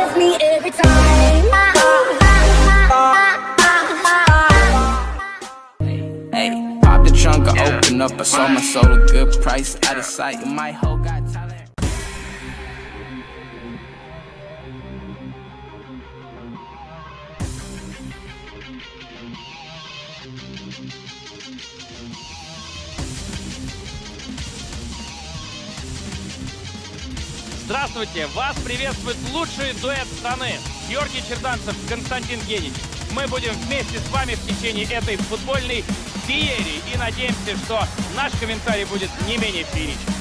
with me every time. Hey, pop the trunk, I open up, I sold my soul a good price, out of sight. My whole got talent. Здравствуйте! Вас приветствует лучший дуэт страны Георгий Черданцев, Константин Генич. Мы будем вместе с вами в течение этой футбольной феерии и надеемся, что наш комментарий будет не менее фееричным.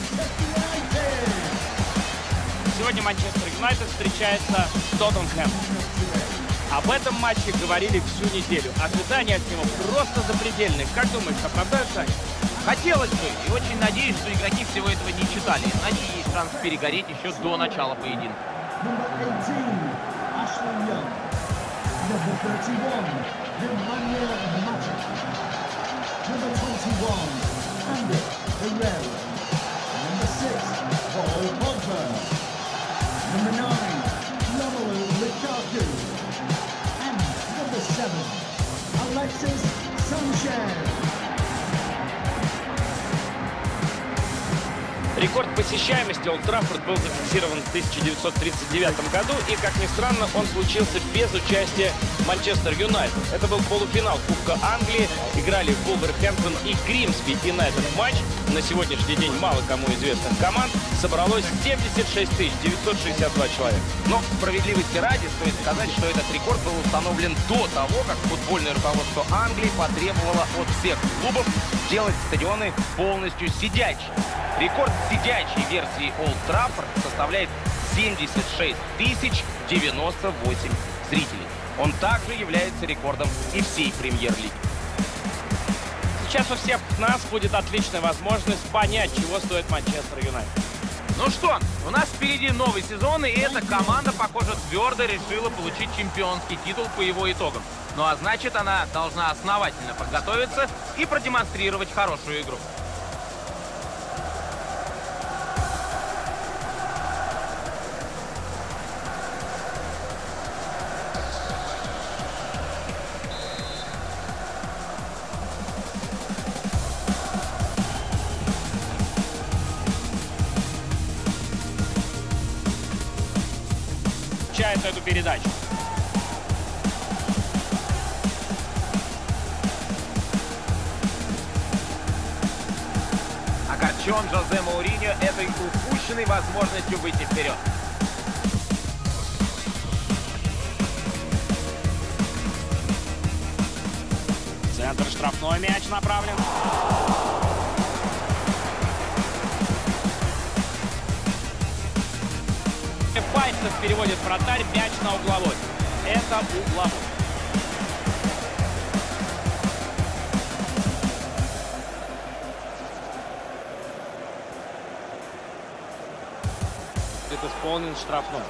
Сегодня Манчестер Юнайтед встречается с Тоттенхэмом. Об этом матче говорили всю неделю. Ожидания от него просто запредельные. Как думаешь, оправдаются они? Хотелось бы, и очень надеюсь, что игроки всего этого не читали, иначе есть шанс перегореть еще до начала поединка. Рекорд посещаемости Олд Траффорд был зафиксирован в 1939 году, и, как ни странно, он случился без участия Манчестер Юнайтед. Это был полуфинал Кубка Англии, играли Вулверхэмптон и Гримсби, и на этот матч, на сегодняшний день мало кому известных команд, собралось 76 962 человека. Но справедливости ради стоит сказать, что этот рекорд был установлен до того, как футбольное руководство Англии потребовало от всех клубов сделать стадионы полностью сидячими. Рекорд сидячей версии Олд Траффорд составляет 76 098 зрителей. Он также является рекордом и всей премьер-лиги. Сейчас у всех нас будет отличная возможность понять, чего стоит Манчестер Юнайтед. Ну что, у нас впереди новый сезон, и эта команда, похоже, твердо решила получить чемпионский титул по его итогам. Ну а значит, она должна основательно подготовиться и продемонстрировать хорошую игру. Эту передачу. Огорчен Жозе Мауриньо этой упущенной возможностью выйти вперед. Центр штрафной, мяч направлен. Пальцев переводит вратарь, мяч на угловой. Это угловой. Это исполнен штрафной.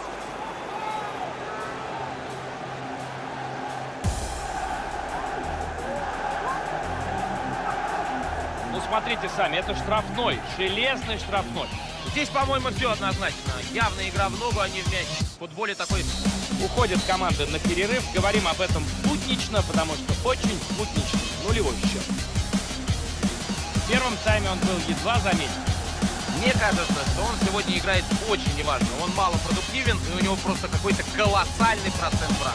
Ну, смотрите сами, это штрафной, железный штрафной. Здесь, по-моему, все однозначно. Явная игра в ногу, а не в мяч. В футболе такой... Уходят команды на перерыв. Говорим об этом буднично, потому что очень буднично. Нулевой счет. В первом тайме он был едва заметен. Мне кажется, что он сегодня играет очень неважно. Он мало продуктивен, и у него просто какой-то колоссальный процент брака.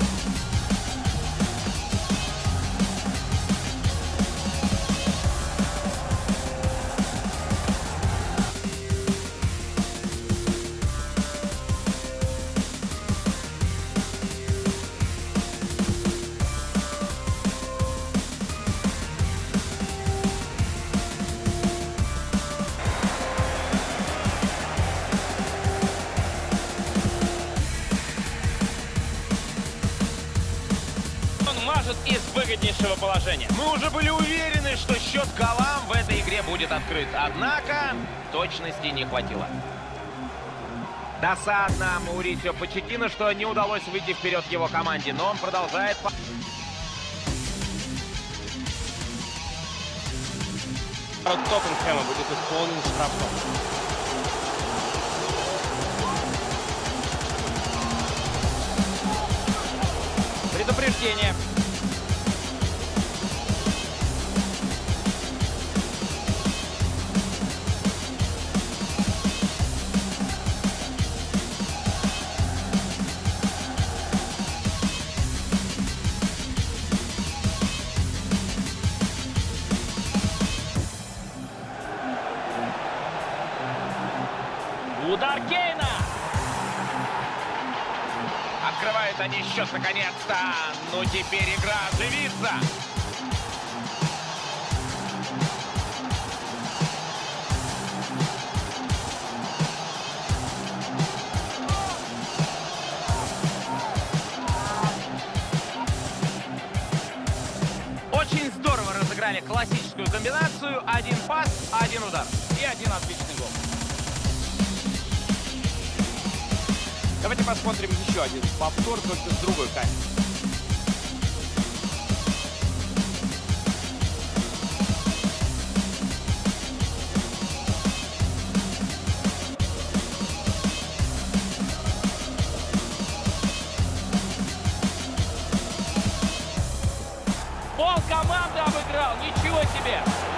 Из выгоднейшего положения. Мы уже были уверены, что счет голам в этой игре будет открыт. Однако точности не хватило. Досадно Маурисио Почеттино, что не удалось выйти вперед его команде, но он продолжает... От Тоттенхэма будет исполнен штрафной. Предупреждение. Удар Кейна! Открывают они счет наконец-то. Ну теперь игра оживится. Очень здорово разыграли классическую комбинацию. Один пас, один удар. И один отличный гол. Давайте посмотрим еще один повтор, только с другой камеры. Пол команды обыграл, ничего себе!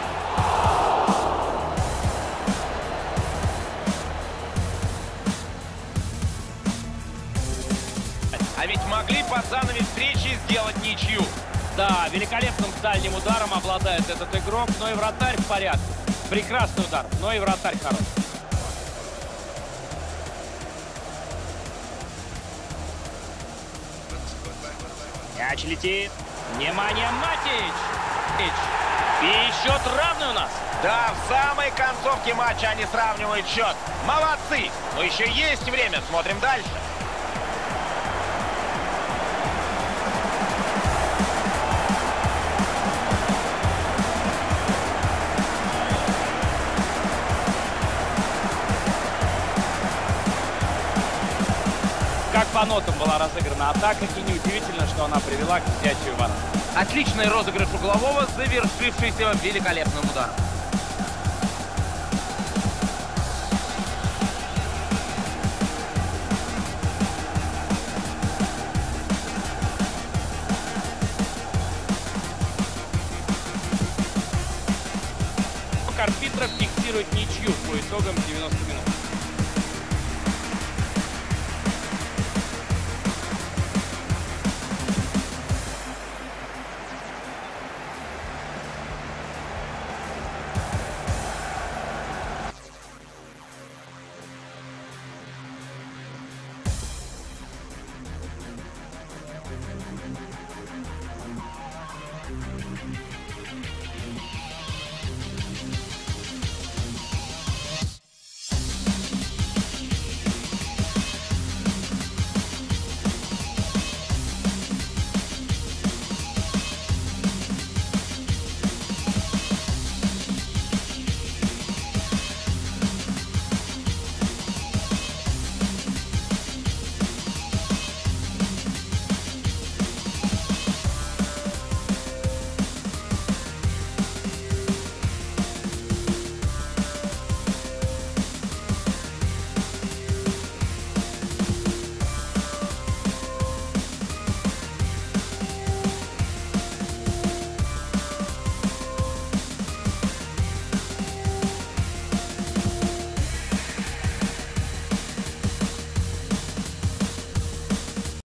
А ведь могли по занавес встречи сделать ничью. Да, великолепным дальним ударом обладает этот игрок, но и вратарь в порядке. Прекрасный удар, но и вратарь хороший. Мяч летит. Внимание, Матич! И счет равный у нас. Да, в самой концовке матча они сравнивают счет. Молодцы! Но еще есть время, смотрим дальше. Как по нотам была разыграна атака, и неудивительно, что она привела к взятию ворот. Отличный розыгрыш углового, завершившийся великолепным ударом. Арбитров фиксирует ничью по итогам 90